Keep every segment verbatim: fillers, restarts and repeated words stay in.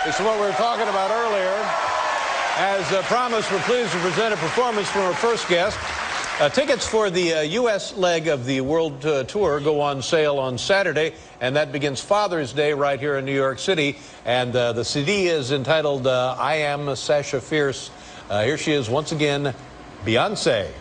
This is what we were talking about earlier. As uh, promised, we're pleased to present a performance from our first guest. Uh, tickets for the uh, U S leg of the World uh, Tour go on sale on Saturday, and that begins Father's Day right here in New York City. And uh, the C D is entitled uh, I Am Sasha Fierce. Uh, here she is once again, Beyonce.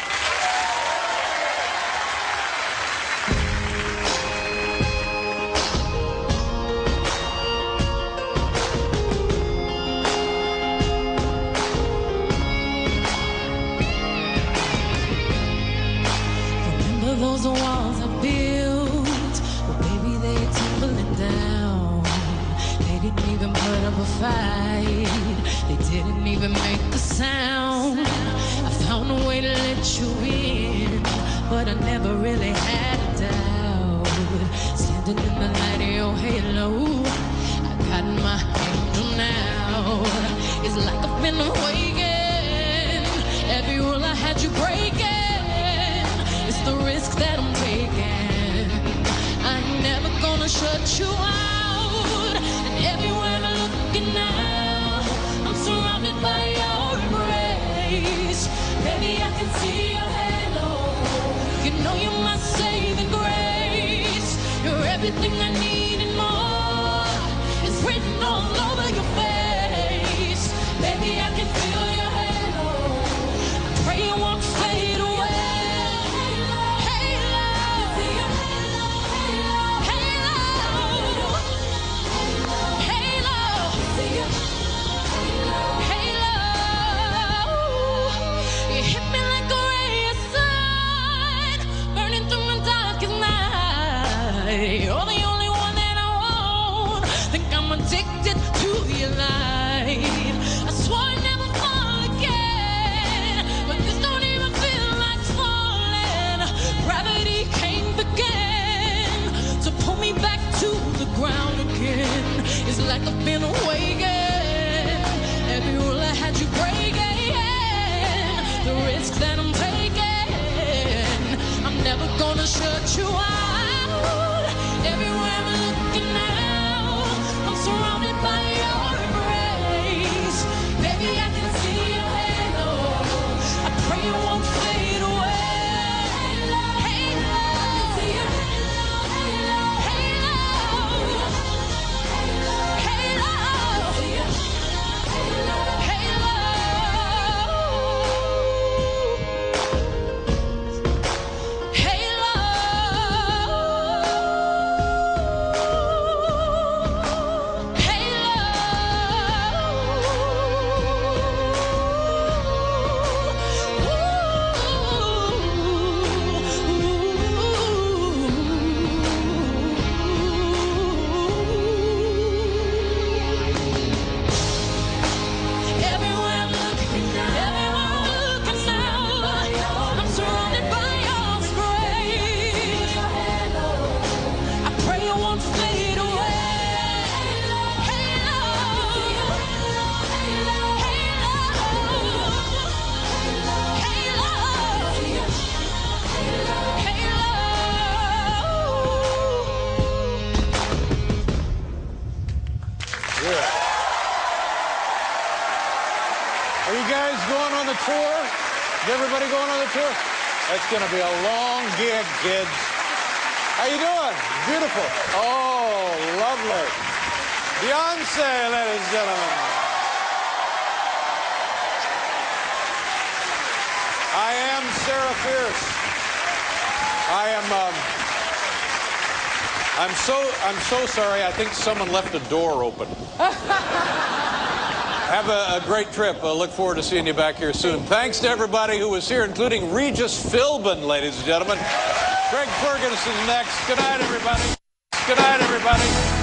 Those walls I built, well, baby, they tumbling down. They didn't even put up a fight. They didn't even make a sound. I found a way to let you in, but I never really had a doubt. Standing in the light of your halo, I got my angel now. It's like I've been awakened. Every rule I had you breaking. It's the risk that I'm taking. I ain't never gonna shut you out. And everywhere I'm looking now, I'm surrounded by your embrace. Baby, I can see your halo. You know you're my saving grace. You're everything I need and more. It's written all over your face. Baby, I can feel your halo. I pray it won't fade away. You're the only one that I want. Think I'm addicted to your light. I swore I'd never fall again, but this don't even feel like falling. Gravity can't begin to pull me back to the ground again. It's like I've been awakened. Every rule I had you breaking. The risk that I'm taking, I'm never gonna shut you out. Everywhere I'm looking now, I'm surrounded by your embrace. Baby, I can see your halo. I pray it won't fade away. Halo, halo, I can see your halo, halo, halo, halo, Are you guys going on the tour? Is everybody going on the tour? That's going to be a long gig, kids. How you doing? Beautiful. Oh, lovely. Beyonce, ladies and gentlemen. I am Sarah Fierce. I am, um, I'm so, I'm so sorry. I think someone left a door open. Have a, a great trip. I look forward to seeing you back here soon. Thanks to everybody who was here, including Regis Philbin, ladies and gentlemen. Craig Ferguson next. Good night, everybody. Good night, everybody.